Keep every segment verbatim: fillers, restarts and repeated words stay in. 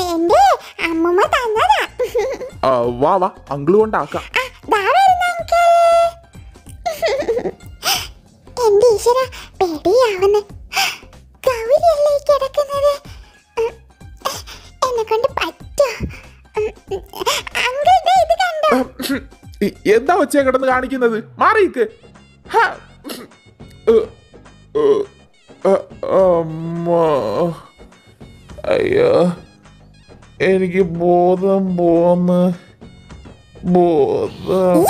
എന്റെ അമ്മമ്മ തന്നതാ. വാ വാ അങ്കിള് കൊണ്ടാക്കാം. എന്റെ ഈശ്വര പേടിയാവുന്നു. ഗൗരിയല്ലേ കിടക്കുന്നത്? എന്നെ കൊണ്ട് പറ്റോ? അങ്കിൾ ഇത് കണ്ടോ? എന്താ ഒച്ചയെ കിടന്ന് കാണിക്കുന്നത്? മാറിക്ക്. അയ്യോ എനിക്ക് ബോധം പോന്ന് ബോധം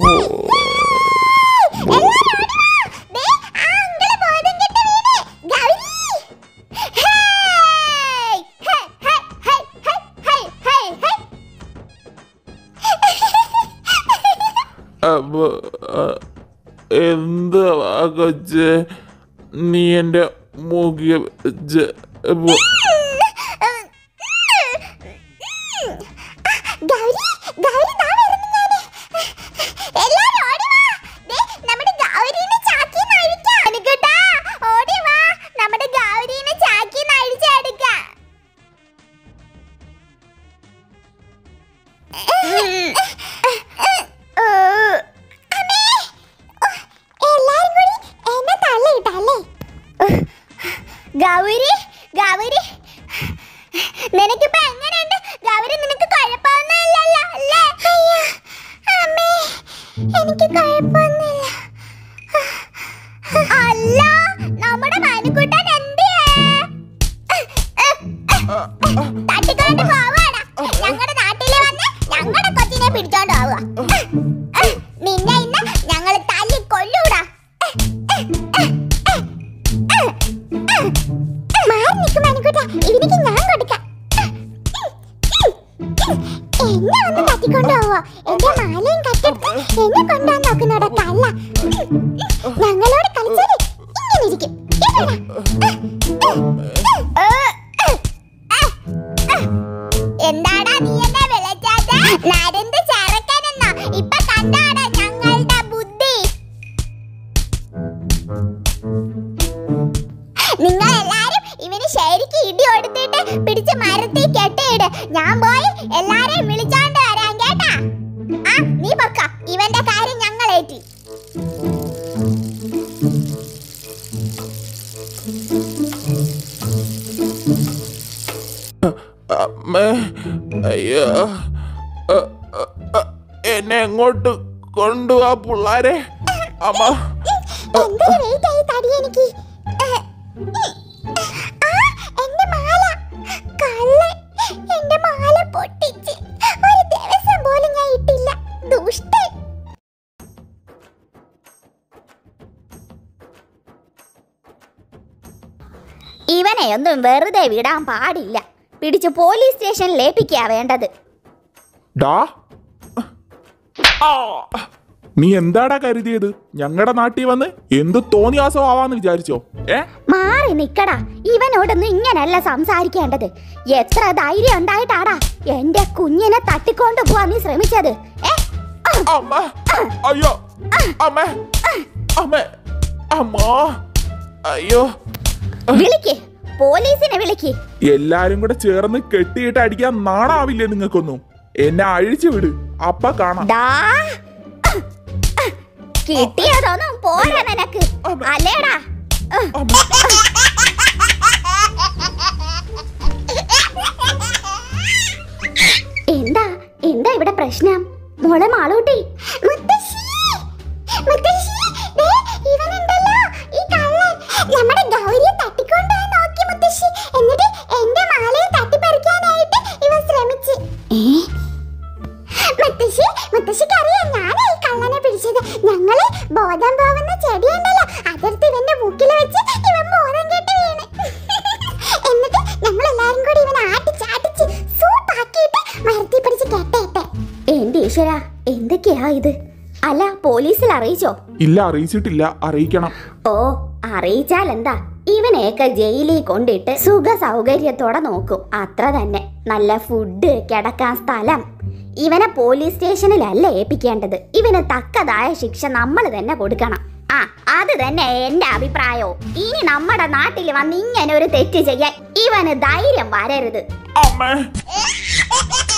എന്താ കൊച്ചേ നീ എന്റെ മുഖ്യ ഗൗരി ഗൗരി നിനക്കിപ്പോ എങ്ങനെയുണ്ട്? ഗൗരി നിനക്ക് കുഴപ്പമൊന്നുമില്ലല്ലോ അല്ലേ? അയ്യോ അമ്മേ എനിക്ക് കുഴപ്പമൊന്നുമില്ല. അല്ല നമ്മുടെ മനുക്കുട്ടൻ എന്തിയേ? തട്ടിക്കൊണ്ട് പോവാടാ. ഞങ്ങളുടെ നാട്ടില് വന്ന് ഞങ്ങളുടെ കൊച്ചിനെ പിടിച്ചോണ്ട് പോവുക. നിന്നെ ഇന്ന് ഞങ്ങൾ തല്ലി കൊല്ലൂടാ. ഇതിലേക്ക് ഞാൻ കൊടുക്കാം. എന്നെ ഒന്ന് തട്ടിക്കൊണ്ടുപോവോ? എന്റെ മാലയും കട്ടെടുത്ത് എന്നെ കൊണ്ടുപോകാൻ നോക്കുന്നോടെ കള്ള. ഞങ്ങളോട് കളിച്ചാല് ഇങ്ങനെ ഇരിക്കും. എന്താടാ നീ എന്നെ വിളിച്ചാത്ത? നരന്ത് ചെറുക്കനെന്നോ? ഇപ്പൊ കണ്ടാടാ ഞങ്ങളുടെ ബുദ്ധി. നിങ്ങൾ എല്ലാരും ഇവന് ശരിക്ക് ഇടി കൊടുത്തിട്ട് പിടിച്ച് മരത്തിൽ കെട്ടിയിട്. ഞാൻ പോയി എല്ലാരെയും വിളിച്ചോണ്ട് വരാൻ കേട്ടാ. ആ നീ പൊക്ക, ഇവന്റെ കാര്യം ഞങ്ങൾ ഏറ്റി. അയ്യോ എന്നെ എങ്ങോട്ട് കൊണ്ടുപോവാ പിള്ളാരെ? അമ്മ എനിക്ക് എന്റെ മാല കള്ളൻ എന്റെ മാല പൊട്ടിച്ച് ഒരു ദിവസം പോലും ഞാൻ ഇട്ടില്ല. ദുഷ്ടൻ. ഇവനെ ഒന്നും വെറുതെ വിടാൻ പാടില്ല. പിടിച്ച് പോലീസ് സ്റ്റേഷനിൽ ഏൽപ്പിക്കാ വേണ്ടത്. നീ എന്താടാ കരുതിയത്? ഞങ്ങളുടെ നാട്ടിൽ വന്ന് എന്ത് തോന്നിയാസം ആവാന്ന് വിചാരിച്ചോ? ഏ മാറി നിക്കടാ. ഇവനോടൊന്നും ഇങ്ങനല്ല സംസാരിക്കേണ്ടത്. എത്ര ധൈര്യം ഉണ്ടായിട്ടാടാ എന്റെ കുഞ്ഞിനെ തട്ടിക്കൊണ്ടു പോവാൻ നീ ശ്രമിച്ചത്? അയ്യോ അമ്മ അമ്മ അമ്മോ അയ്യോ. വിളിക്ക്, പോലീസിനെ വിളിക്ക്. എല്ലാരും കൂടെ ചേർന്ന് കെട്ടിയിട്ട് അടിക്കാൻ നാണാവില്ലേ നിങ്ങൾക്കൊന്നും? എന്നെ അഴിച്ചു വിട്, അപ്പ കാണാം. കിട്ടിയതൊന്നും പോരാ നിനക്ക് അല്ലേടാ. എന്താ എന്താ ഇവിടെ പ്രശ്നം? മോളെ മാളൂട്ടി. നമ്മുടെ ഗൗരിയെ തട്ടിക്കൊണ്ടുപോയി നോക്കി മുത്തശ്ശി. എന്നിട്ട് എന്റെ മാലയെ തട്ടിപ്പറിക്കാനായിട്ട് ഇവൻ ശ്രമിച്ചു. മുത്തശ്ശി മുത്തശ്ശിക്കറിയാം ഞാനാ ഈ കള്ളനെ പിടിച്ചത്. ഞങ്ങള് ബോധം പോകുന്ന ചെടിയുണ്ടല്ലോ, അതെടുത്ത് ഇവന്റെ മൂക്കിൽ വെച്ച് ഇവൻ ബോധം കെട്ട് വീണ്. എന്നിട്ട് ഞങ്ങൾ എല്ലാരും കൂടി ഇവനെ ആട്ടിച്ചാട്ടിച്ച് സൂപ്പാക്കിയിട്ട് മരത്തിൽ പിടിച്ച് കെട്ടേട്ടെ. എന്റെ ഈശ്വര എന്തൊക്കെയാ ഇത്? അല്ല പോലീസിൽ അറിയിച്ചോ? ഇല്ല അറിയിച്ചിട്ടില്ല, അറിയിക്കണം. ഓ അറിയിച്ചാൽ എന്താ? ഇവനെയൊക്കെ ജയിലിൽ കൊണ്ടിട്ട് സുഖ സൗകര്യത്തോടെ നോക്കും, അത്ര തന്നെ. നല്ല ഫുഡ്, കിടക്കാൻ സ്ഥലം. ഇവനെ പോലീസ് സ്റ്റേഷനിലല്ല ഏൽപ്പിക്കേണ്ടത്. ഇവന് തക്കതായ ശിക്ഷ നമ്മൾ തന്നെ കൊടുക്കണം. ആ അത് തന്നെ എന്റെ അഭിപ്രായവും. ഇനി നമ്മുടെ നാട്ടിൽ വന്ന് ഇങ്ങനെ ഒരു തെറ്റ് ചെയ്യാൻ ഇവന് ധൈര്യം വരരുത്. അമ്മേ